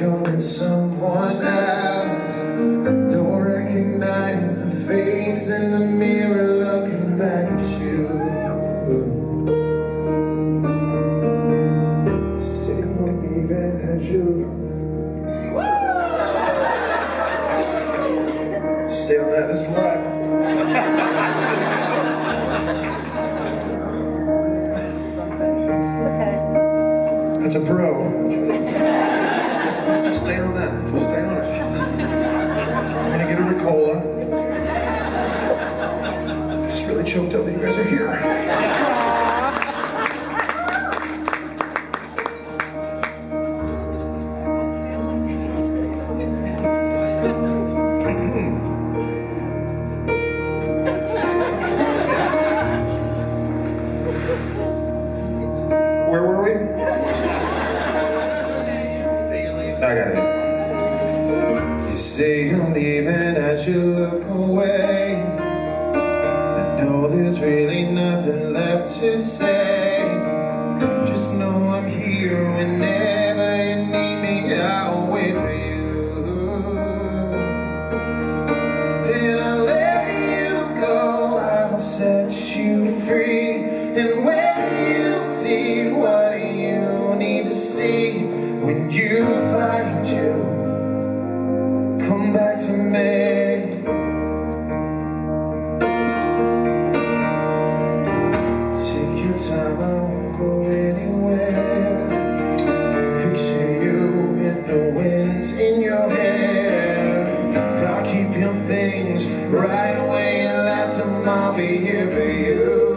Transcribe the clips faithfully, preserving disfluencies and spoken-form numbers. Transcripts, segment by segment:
becoming someone else. Don't recognize the face in the mirror looking back at you. Say don't even as you stay on that this life. That's a pro. Just stay on that. Just stay on it. I'm gonna get a Ricola. Just really choked up that you guys are here. Where were we? I got it. You say you're leaving as you look away. I know there's really nothing left to say. Just know I'm here whenever you need me. I'll wait for you. And I'll let you go. I'll set you free. And when you see what you need to see, when you find you, come back to me. Take your time, I won't go anywhere. Picture you with the wind in your hair. I'll keep your things right where you left them. I'll be here for you.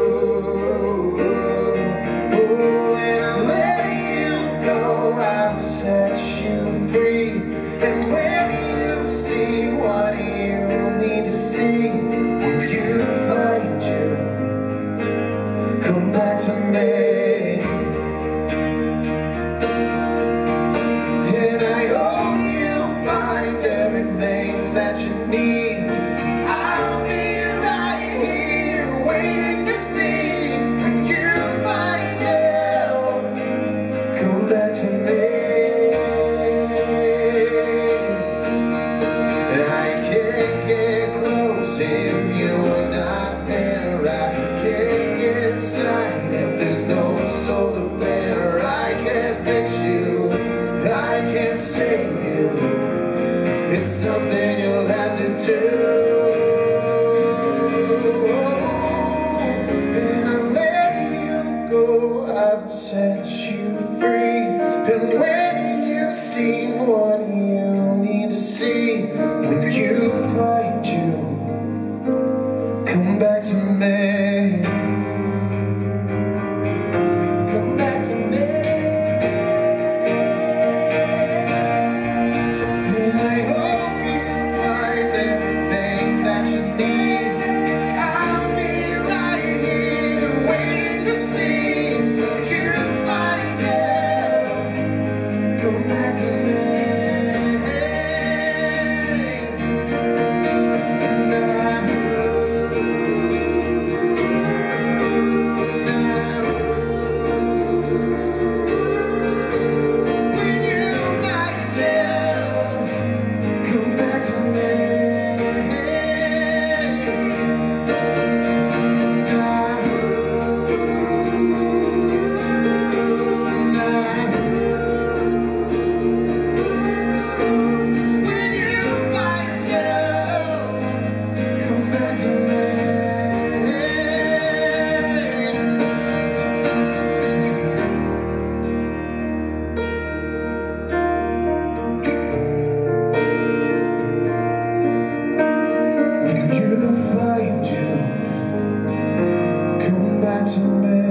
Set you free, and when you see what you need to see, when you find you, come back to me. And I hope you find everything that you need. I'll be right here waiting to see when you find out. Come back to me. If you're not there, I can't get inside. If there's no soul to bear, I can't fix you, I can't save you. It's something you'll have to do. And I'll let you go, I'll set you free. And when you've seen what you need to see, when you find you, come back to me. Come back to me. And I hope you find everything that you need. I'll be right here waiting to see if you find it. Come back to me. Find you, come back to me.